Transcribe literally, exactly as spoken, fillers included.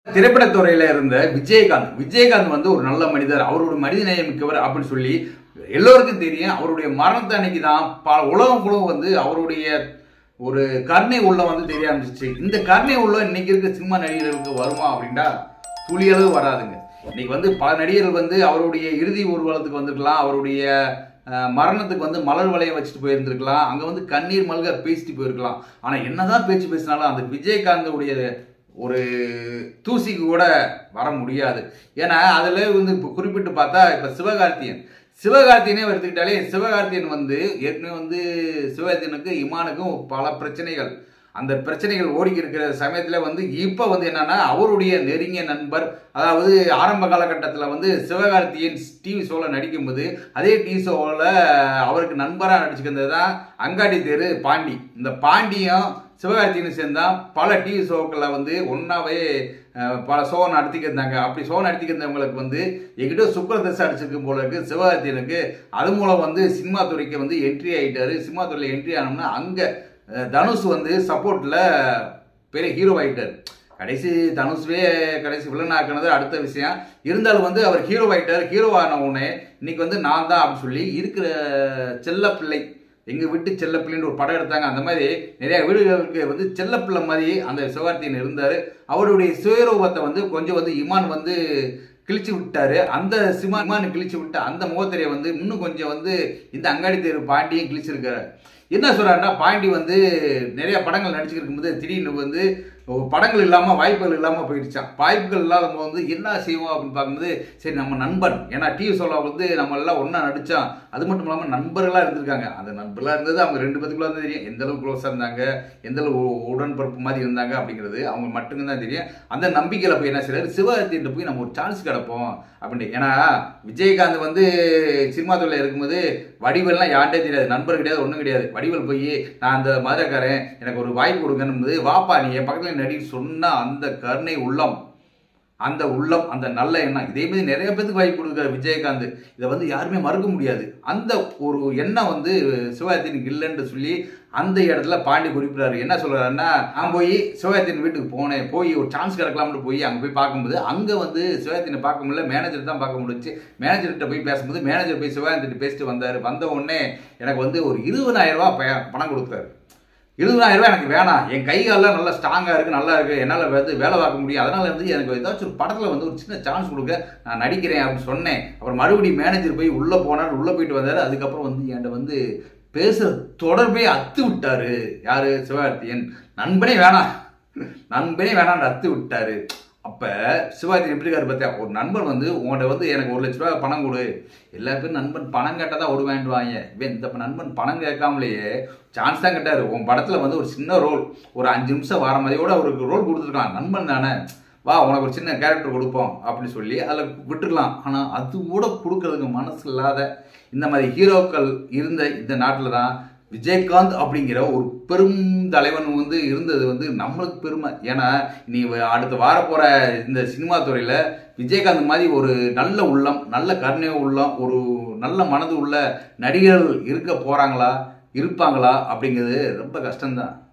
திரைப்படத்துறையில இருந்த விஜயகாந்த் விஜயகாந்த் வந்து ஒரு நல்ல மனிதர், அவருடைய மனிதநேயம் மிக்கவர் அப்படின்னு சொல்லி எல்லோருக்கும் தெரியும். அவருடைய மரணத்தை அன்னைக்கு தான் பல உலகம் குழு வந்து அவருடைய ஒரு கருணை உள்ள வந்து தெரிய ஆரம்பிச்சிச்சு. இந்த கருணை உள்ள இன்னைக்கு இருக்க சினிமா நடிகர்களுக்கு வருமா அப்படின்னா துளியளவு வராதுங்க. இன்னைக்கு வந்து பல நடிகர்கள் வந்து அவருடைய இறுதி ஊர்வலத்துக்கு வந்திருக்கலாம், அவருடைய மரணத்துக்கு வந்து மலர் வளையம் வச்சுட்டு போயிருந்திருக்கலாம், அங்க வந்து கண்ணீர் மல்க பேசிட்டு போயிருக்கலாம். ஆனா என்னதான் பேச்சு பேசினாலும் அந்த விஜயகாந்தோடைய ஒரு தூசிக்கு கூட வர முடியாது. ஏன்னா அதுல வந்து குறிப்பிட்டு பார்த்தா இப்ப சிவகார்த்தியன் சிவகார்த்தியனே எடுத்துக்கிட்டாலே சிவகார்த்தியன் வந்து ஏற்கனவே வந்து சிவகார்த்தியனுக்கு இமானுக்கும் பல பிரச்சனைகள், அந்த பிரச்சனைகள் ஓடி இருக்கிற சமயத்துல வந்து இப்ப வந்து என்னன்னா அவருடைய நெருங்கிய நண்பர், அதாவது ஆரம்ப காலகட்டத்தில் வந்து சிவகார்த்தியன் டிவி ஷோவில் நடிக்கும்போது அதே டிவி ஷோவில் அவருக்கு நண்பராக நடிச்சுக்கிறது தான் அங்காடி தேரு பாண்டி. இந்த பாண்டியும் சிவகார்த்தியனும் சேர்ந்தா பல டிவி ஷோக்களில் வந்து ஒன்றாவே பல ஷோ நடத்திக்கிட்டு இருந்தாங்க. அப்படி ஷோ நடத்திக்கிறவங்களுக்கு வந்து எங்கிட்ட சுக்கர தசை அடிச்சிருக்கும் போல இருக்கு சிவகார்த்தியனுக்கு. அது மூலம் வந்து சினிமா துறைக்கு வந்து என்ட்ரி ஆகிட்டாரு. சினிமா துறையில் என்ட்ரி ஆனோம்னா அங்கே தனுஷ் வந்து சப்போர்ட்ல பெரிய ஹீரோ ஆகிட்டார். கடைசி தனுஷ்வே கடைசி வில்லன் ஆக்கினது அடுத்த விஷயம். இருந்தாலும் வந்து அவர் ஹீரோ ஆகிட்டார். ஹீரோ ஆன உடனே இன்னைக்கு வந்து நான் தான் அப்படின்னு சொல்லி இருக்கிற செல்ல பிள்ளை, எங்க வீட்டு செல்ல பிள்ளைன்னு ஒரு படம் எடுத்தாங்க. அந்த மாதிரி நிறைய வீடுகளுக்கு வந்து செல்ல பிள்ளை மாதிரி அந்த சிவகார்த்தியன் இருந்தார். அவருடைய சுயரூபத்தை வந்து கொஞ்சம் வந்து இமான் வந்து கிழிச்சு விட்டாரு. அந்த சிமா இமான் கிழிச்சு விட்ட அந்த முகத்திரையை வந்து இன்னும் கொஞ்சம் வந்து இந்த அங்காடி தேர் பாண்டியும் கிழிச்சிருக்காரு. என்ன சொல்றாருன்னா பாண்டி வந்து நிறைய படங்கள் நடிச்சுட்டு இருக்கும்போது திடீர்னு வந்து படங்கள் இல்லாம வாய்ப்புகள் இல்லாம போயிடுச்சான். வாய்ப்புகள் இல்லாத போது வந்து என்ன செய்வோம் அப்படின்னு பார்க்கும்போது சரி நம்ம நண்பன், ஏன்னா டிவி ஷோல வந்து நம்ம எல்லாம் ஒன்னா நடிச்சோம், அது மட்டும் இல்லாம நண்பர்களா இருந்திருக்காங்க. அந்த நண்பர்களா இருந்தது அவங்க ரெண்டு பேத்துக்குள்ள தான் தெரியும் எந்த அளவுக்கு க்ளோஸா இருந்தாங்க, எந்த அளவு உடன்பிறப்பு மாதிரி இருந்தாங்க அப்படிங்கிறது அவங்க மட்டும்தான் தெரியும். அந்த நம்பிக்கையில போய் என்ன செய்யறாரு, சிவகார்த்தியன் போய் நம்ம ஒரு சான்ஸ் கிடப்போம் அப்படின்னு. ஏன்னா விஜயகாந்த் வந்து சினிமா துறையில இருக்கும்போது வடிவெல்லாம் யார்ட்டே தெரியாது, நண்பர் கிடையாது, ஒன்றும் கிடையாது. வடிவல் போய் நான் அந்த மதுரக்காரன் எனக்கு ஒரு வாய்ப்பு கொடுக்கணும், வாப்பா நீ என் பக்கத்துல நடி சொன்னா அந்த கருணை உள்ளம், அந்த உள்ளம், அந்த நல்ல எண்ணம், இதே மாதிரி நிறைய பேருக்கு வாய்ப்பு கொடுக்குறாரு விஜயகாந்த். இதை வந்து யாருமே மறுக்க முடியாது. அந்த ஒரு எண்ணம் வந்து சிவகார்த்தியனுக்கு இல்லைன்னு சொல்லி அந்த இடத்துல பாண்டி குறிப்பிடாரு. என்ன சொல்றாருன்னா, நான் போய் சிவகார்த்தியன் வீட்டுக்கு போனேன், போய் ஒரு சான்ஸ் கிடைக்கலாம்னு போய் அங்கே போய் பார்க்கும்போது அங்கே வந்து சிவகார்த்தியனை பார்க்க முடியல, மேனேஜர் தான் பார்க்க முடிச்சு. மேனேஜர்கிட்ட போய் பேசும்போது மேனேஜர் போய் சிவகார்த்தியன் பேசிட்டு வந்தார். வந்த உடனே எனக்கு வந்து ஒரு இருபதாயிரம் ரூபாய் பணம் கொடுத்தாரு. இருபதாயிரம் ரூபாய் எனக்கு வேணாம், என் கை காலெல்லாம் நல்லா ஸ்ட்ராங்காக இருக்குது, நல்லா இருக்குது, என்னால் வந்து வேலை பார்க்க முடியும், அதனால் வந்து எனக்கு ஏதாச்சும் ஒரு படத்தில் வந்து ஒரு சின்ன சான்ஸ் கொடுக்க நான் நடிக்கிறேன் அப்படின்னு சொன்னேன். அப்புறம் மறுபடியும் மேனேஜர் போய் உள்ளே போனார், உள்ளே போயிட்டு வந்தார். அதுக்கப்புறம் வந்து என்கிட்ட வந்து பேசுகிற தொடர்பே அத்து விட்டாரு. யாரு, சிவகார்த்தியன். நண்பனே வேணாம், நண்பனே வேணான்னு அத்து விட்டாரு. அப்போ சிவகார்த்தியன் எப்படி இருக்காரு பார்த்தியா, ஒரு நண்பன் வந்து உங்கள்கிட்ட வந்து எனக்கு ஒரு லட்ச ரூபாய் பணம் கொடு, எல்லா பேரும் நண்பன் பணம் கேட்டால் தான் ஓடுவாண்டுவாங்க. இந்த நண்பன் பணம் கேட்காமலேயே சான்ஸ் தான் கேட்டார். உன் படத்தில் வந்து ஒரு சின்ன ரோல், ஒரு அஞ்சு நிமிஷம் வர மாதிரியோட அவருக்கு ரோல் கொடுத்துருக்கலாம். நண்பன் தானே, வா உனக்கு ஒரு சின்ன கேரக்டர் கொடுப்போம் அப்படின்னு சொல்லி அதில் விட்டுருக்கலாம். ஆனால் அது கூட கொடுக்கறதுக்கு மனசு இல்லாத இந்த மாதிரி ஹீரோக்கள் இருந்த இந்த நாட்டில் தான் விஜயகாந்த் அப்படிங்கிற ஒரு பெரும் தலைவன் வந்து இருந்தது வந்து நம்மளுக்கு பெருமை. ஏன்னா நீ அடுத்த வார போற இந்த சினிமா துறையில விஜயகாந்த் மாதிரி ஒரு நல்ல உள்ளம், நல்ல கருணை உள்ளம், ஒரு நல்ல மனது உள்ள நடிகர்கள் இருக்க போறாங்களா, இருப்பாங்களா அப்படிங்கிறது ரொம்ப கஷ்டம்தான்.